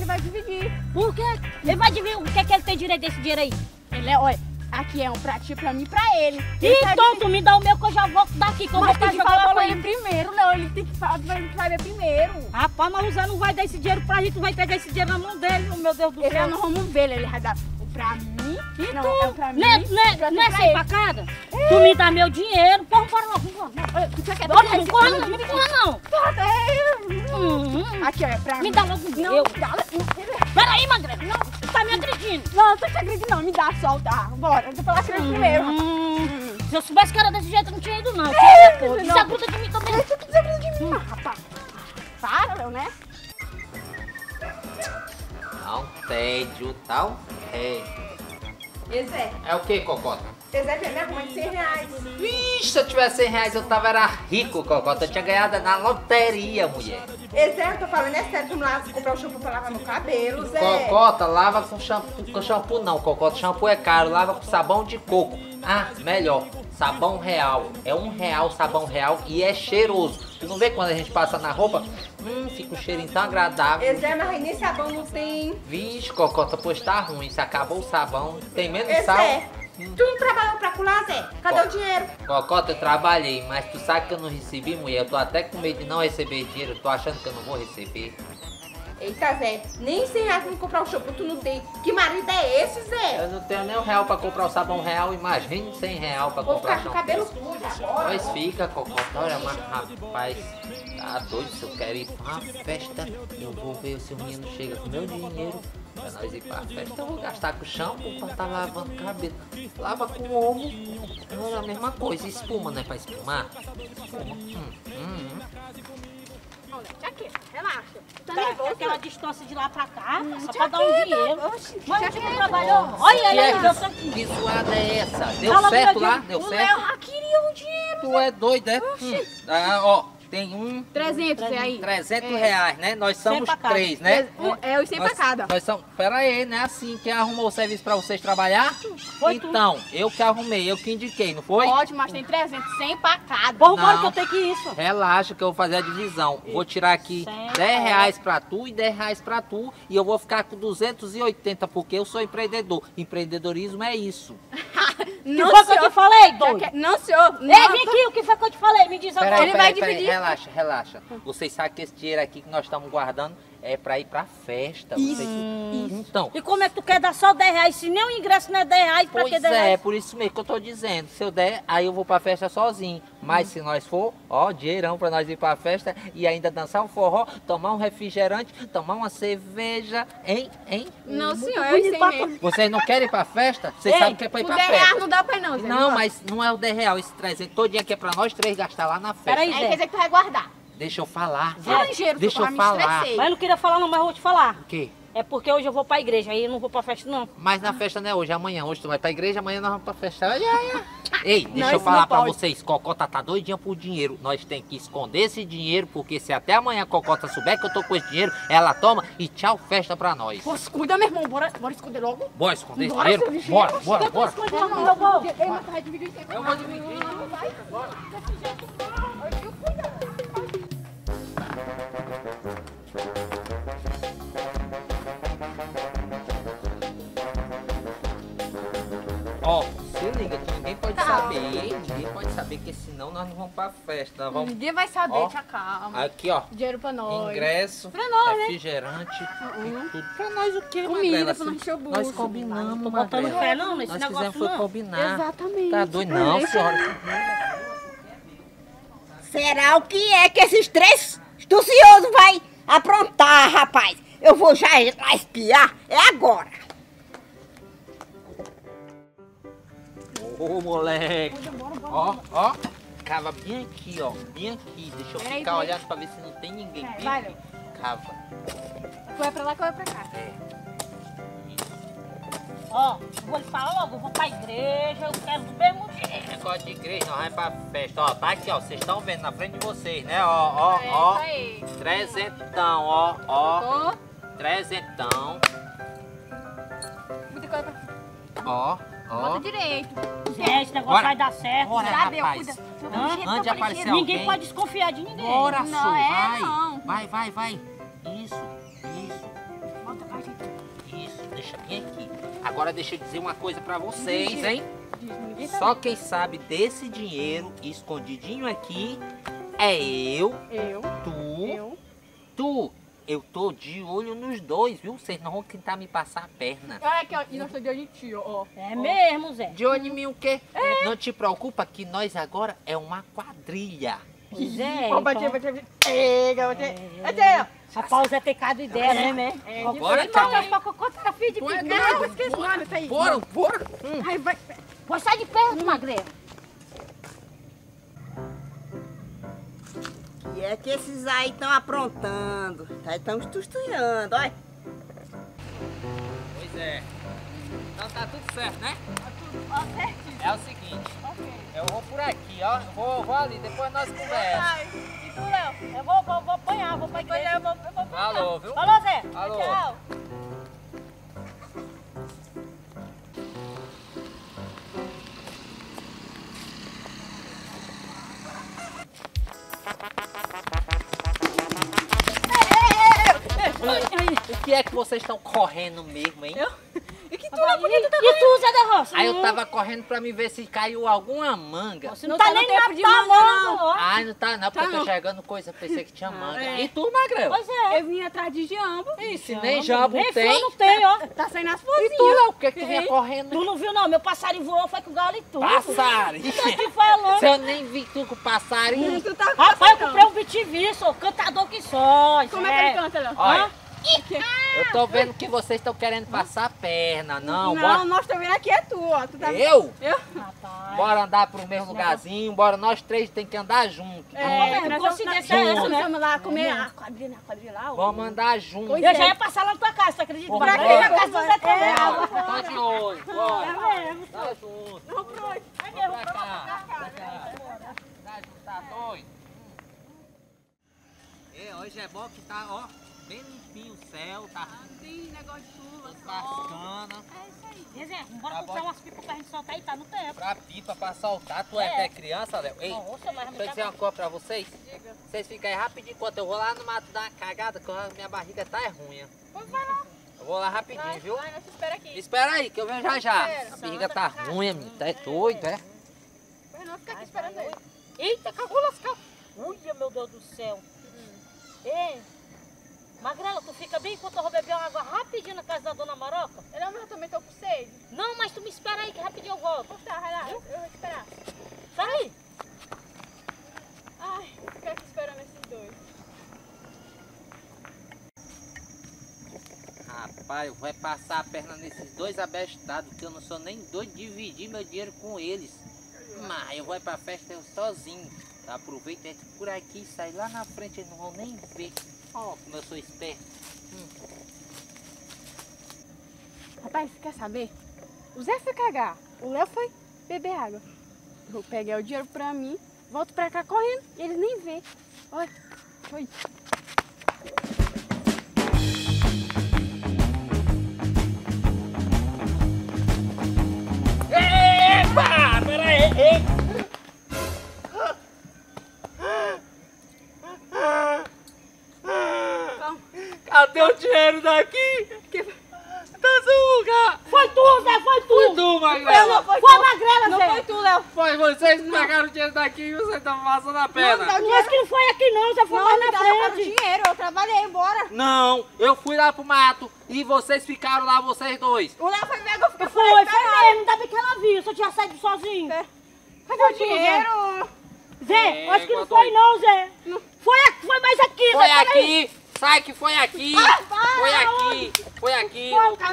ele vai dividir. Por quê? Ele vai dividir. O que é que ele tem direito desse dinheiro aí? Ele é, olha, aqui é um pratinho pra mim e pra ele. Então, tu me dá o meu que eu já volto daqui, que eu vou Mas estar tem que falar jogando com bola ele primeiro, não. Ele tem que falar pra ele primeiro. Rapaz, mas o Zé não vai dar esse dinheiro pra gente, vai pegar esse dinheiro na mão dele, meu Deus do Ele céu. não vamos ver, ele vai dar o pra mim. Então, não, é o pra mim. não é sem facada? Tu me dá meu dinheiro, porra, bora logo, vamos lá. Tu quer Não corra não, não me corra não. Aqui, ó, é pra mim. Me dá logo o meu. Peraí, Magrela, não, tu tá me agredindo. Não, não tô te agredindo não, me dá, solta. Bora, eu vou falar com ele primeiro. Se eu soubesse que era desse jeito, eu não tinha ido não. Desagrada de mim também. Tu que desagrada de mim, rapaz. Para, Léo, né? Não tédio, tal Zé, É o que, Cocota? Zé, me arruma de 100 reais. Vixe, se eu tivesse 100 reais, eu tava era rico, Cocota. Eu tinha ganhado na loteria, mulher. Zé, eu tô falando, é sério, vamos lá comprar o shampoo pra lavar meu cabelo, Zé. Cocota, lava com shampoo não, Cocota. Shampoo é caro, lava com sabão de coco. Ah, melhor, sabão real. É R$1 sabão real e é cheiroso. Tu não vê quando a gente passa na roupa? Fica um cheirinho tão agradável. Zé, mas aí nem sabão não tem. Vixe, Cocota, pois tá ruim. Se acabou o sabão, tem menos Zé, sal. tu não trabalhou pra colar, Zé? Cadê o dinheiro? Cocota, eu trabalhei, mas tu sabe que eu não recebi, mulher. Eu tô até com medo de não receber dinheiro. Eu tô achando que eu não vou receber. Eita, Zé, nem 100 reais pra me comprar o shampoo tu não tem. Que marido é esse, Zé? Eu não tenho nem R$1 pra comprar o sabão real. Imagine R$100 pra Vou comprar ficar com o shampoo. cabelo sujo agora. Pois fica, Cocota. Olha, mas rapaz, tá doido. Se eu quero ir pra uma festa, eu vou ver se o menino chega com meu dinheiro. Pra nós ir pra festa, eu vou gastar com shampoo pra estar lavando o cabelo. Lava com ovo, é a mesma coisa. Espuma, né? Pra espumar. Espuma. Aqui, relaxa. Tá Tá, nervoso? aquela distância de lá pra cá, só pra dar um dinheiro. Oxi, Mas tu não trabalhou? Olha ele aí, deu certo. Que zoada é essa? Deu Fala certo meu lá? dinheiro. Deu O certo? Léo já queria um dinheiro. Tu é doido, é? Ó, tem 300 aí. 300 reais, né? Nós somos pra cada. 3, né? É os 100 pra cada. Nós somos... Pera aí, não é assim. Quem arrumou o serviço pra vocês trabalhar? Foi tu. Então, eu que arrumei, eu que indiquei, não foi? Ótimo, mas tem 300, 100 pra cada. Porra, bora Não. que eu tenho que ir isso. Relaxa que eu vou fazer a divisão. Vou tirar aqui 10 reais pra tu e 10 reais pra tu. E eu vou ficar com 280, porque eu sou empreendedor. Empreendedorismo é isso. Que foi que eu te falei, doido? Não, senhor. Ei, vem aqui, o que foi que eu te falei? Me diz agora. Peraí, Ele vai peraí, dividir. relaxa, relaxa. Vocês sabem que esse dinheiro aqui que nós estamos guardando é pra ir pra festa. Vocês... Então, E como é que tu quer dar só 10 reais? Se nem o ingresso não é 10 reais, pra que pois 10 é, reais? por isso mesmo que eu tô dizendo. Se eu der, aí eu vou pra festa sozinho. Mas se nós for, ó, dinheirão pra nós ir pra festa e ainda dançar um forró, tomar um refrigerante, tomar uma cerveja, hein? Não, senhor, eu sei mesmo. Vocês não querem ir pra festa? Vocês Ei, sabem que é pra ir O pra 10 reais festa. não dá pra ir não, Zé. Não, mas não é o 10 reais, esse 300 todinho aqui é pra nós 3 gastar lá na festa. Peraí, Aí Zé. quer dizer que tu vai guardar. Deixa eu falar. Estrangeiro, Deixa eu me falar. estressei. Mas eu não queria falar não, mas eu vou te falar. O quê? É porque hoje eu vou pra igreja, aí eu não vou pra festa não. Mas na festa não é hoje, é amanhã. Hoje tu vai pra igreja, amanhã nós vamos pra festa. Ei, deixa Não, eu isso falar não pra pode. vocês. Cocota tá doidinha por dinheiro. Nós tem que esconder esse dinheiro, porque se até amanhã a Cocota souber que eu tô com esse dinheiro, ela toma e tchau, festa pra nós. Poxa, cuida, meu irmão. Bora esconder logo. Bora esconder esse Bora, dinheiro? seu lixeiro. Bora, bora, bora. Não, eu vou. Ei, mas tu vai dividir isso aí. Eu vou dividir. Não, vai. Ó, se liga, que ninguém pode saber. Ninguém pode saber, que senão nós não vamos pra festa. Nós vamos... Ninguém vai saber, Ó. tia calma. Aqui, ó. Dinheiro pra nós. Ingresso, Pra nós, né? refrigerante e tudo. Pra nós o quê, Comida Magrela? pra não encher o bolso. Nós combinamos, Tô botando Magrela. fé não nesse Nós negócio fizemos foi não. combinar. Exatamente. Tá doido não, senhora. Será o que é que esses três astuciosos vai aprontar, rapaz? Eu vou já ir lá espiar, é agora. Ô, moleque. Ó. Cava bem aqui, ó. Bem aqui. Deixa eu Peraí, ficar peraí. olhando pra ver se não tem ninguém. Bem vai, aqui. Cava. Tu vai pra lá que eu vou pra cá. Ó, eu vou lhe falar logo, eu vou pra igreja, eu quero do mesmo jeito. Negócio de igreja, nós vamos pra festa. Ó, tá aqui, ó. Vocês estão vendo na frente de vocês, né? Ó. Isso aí. Trezentão, ó. Tô. Trezentão. Muita coisa pra... Ó. Bota direito. É, esse negócio Bora. vai dar certo. Bora, Já deu, rapaz. cuida. Antes de aparecer Ninguém alguém. pode desconfiar de ninguém. Bora, Não, Su, é vai. não. Vai. Isso. Bota festa, vim aqui. Agora deixa eu dizer uma coisa pra vocês, hein? Ninguém Só quem sabe desse dinheiro escondidinho aqui é eu, tu. Eu tô de olho nos dois, viu? Vocês não vão tentar me passar a perna. Olha aqui, ó. E nós estamos de olho em ti, ó. É mesmo, Zé. De olho em mim o quê? Não te preocupa que nós agora é uma quadrilha. Pois é. Ó, bati. Pega, bati. Bati, Rapaz, o Zé tem cada ideia, né? ó. Bora, então. então. Conta a filha de Tu é pica. doido? Não, esquece nada, isso aí. Bora. Ai, vai. Pode sair de perto, magrelo. E é que esses aí estão aprontando. Estão estustulhando, olha. Pois é. Então tá tudo certo, né? Ó, certinho. É o seguinte, Ok. eu vou por aqui, ó. Vou ali, depois nós conversamos. Ai, e tu, Léo? Eu vou apanhar, vou pra igreja. Eu vou. Falou, viu? Falou, Zé. Alô. Tchau. O que é que vocês estão correndo mesmo, hein? E que tu, Léo? Por que tu tá E tu, Zé da Roça? Aí eu tava correndo pra me ver se caiu alguma manga. Você não tá nem tempo na de manga, manga, não. Ai, não tá não, porque eu tô não. enxergando coisa, pensei que tinha manga. é. E tu, Magrelo? Pois é. Eu vim atrás de jambo. E se nem jambo Nem tem? flor não tem, ó. Tá saindo as E florzinhas. tu, Léo, por que que tu vinha correndo? Tu não viu, não? Meu passarinho voou, foi com o galo e tudo. Passarinho! Que falou. Se eu nem vi tu com passarinho. Tu tá Rapaz, eu comprei um BTV, sou cantador que só. Como é que ele canta, Léo? Olha, eu tô vendo que vocês estão querendo passar a perna, não. Não, nós estamos vendo aqui é tu, ó. Tu tá Eu? Rapaz. Bora andar pro mesmo lugarzinho, bora nós três tem que andar juntos. É, coincidência é essa, né? Vamos lá comer a quadrilha lá. ó. Vamos andar juntos. Pois Eu é. já ia passar lá na tua casa, tu acredita? Vamos Pra embora. quê? Na casa do Zé também. Bora, tô de olho, bora. É mesmo. Tá junto. Não, por hoje. É mesmo. Pra cá, pra cá. Tá junto, tá doido? Hoje é bom que tá, ó, bem limpinho o céu, tá Tem negócio de chuva, tudo bacana. É isso aí. Zé, bora Tá comprar bom. umas pipas pra gente soltar aí, tá no tempo. Pra pipa, pra soltar, tu é até criança, Léo? Ei, Nossa, mas deixa eu dizer uma coisa pra vocês. Vocês ficam aí rapidinho, enquanto eu vou lá no mato dar uma cagada, que minha barriga tá ruim. Eu vou lá rapidinho, viu? Vai, nós te espera aqui. Espera aí, que eu venho já já. Espera. A barriga tá ruim, amigo. Tá doido, é? Mas não fica aqui esperando ele. Eita, cagou lascão. Ui, meu Deus do céu. Ei, Magrela, tu fica bem enquanto eu vou beber uma água rapidinho na casa da dona Maroca? Não, mas eu também tô com sede. Não, mas tu me espera aí que rapidinho eu volto. Tá, vai lá, eu vou te esperar. Sai aí. Ai, fica aqui esperando esses dois. Rapaz, vai passar a perna nesses dois abestados, que eu não sou nem doido de dividir meu dinheiro com eles. Mas eu vou pra festa eu sozinho. Eu aproveito, entro por aqui e saio lá na frente, eles não vão nem ver. Ó, como eu sou esperto. Rapaz, quer saber? O Zé foi cagar, o Léo foi beber água. Eu vou pegar o dinheiro pra mim, volto pra cá correndo e eles nem vê. Olha, foi. Epa! Pera aí! Calma. Cadê o dinheiro daqui? Tá suga! Foi tu, Zé, foi tu. Foi tu, Magrela! Foi Foi a Magrela, Não Zé. foi tu, Léo. Foi vocês que pegaram o dinheiro daqui e você tá passando a perna. Não, Mas que não foi aqui não, Zé, foi mais me na dá para o frente. dinheiro, eu trabalhei, bora. Não, eu fui lá pro mato e vocês ficaram lá, vocês dois. O Léo foi beber água, ficou Foi mesmo, ainda bem que ela viu, se eu tinha saído sozinho. Cadê o dinheiro? Zé, É, acho que não igual foi não, Zé. Foi mais aqui, Foi Zé. aqui! Sai que foi aqui! Foi aqui! Foi aqui!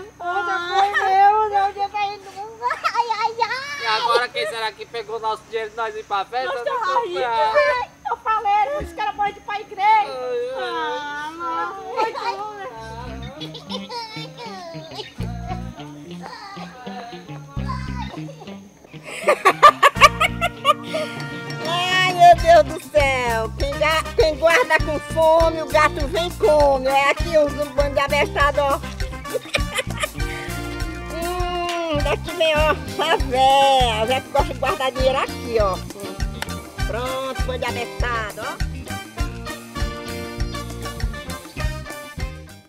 E agora quem será que pegou nosso dinheiro e nós ir pra festa? Nós Não estamos tô ricos. ferrado. Eu falei, os caras podem ir pra igreja. Ai, ai. Ai, meu Deus do céu. Quem guarda com fome, o gato vem e come. É aqui os bando de abestado, ó. Daqui vem, ó, a véia. A véia que gosta de guardar dinheiro aqui, ó. Pronto, bando de abestado, ó.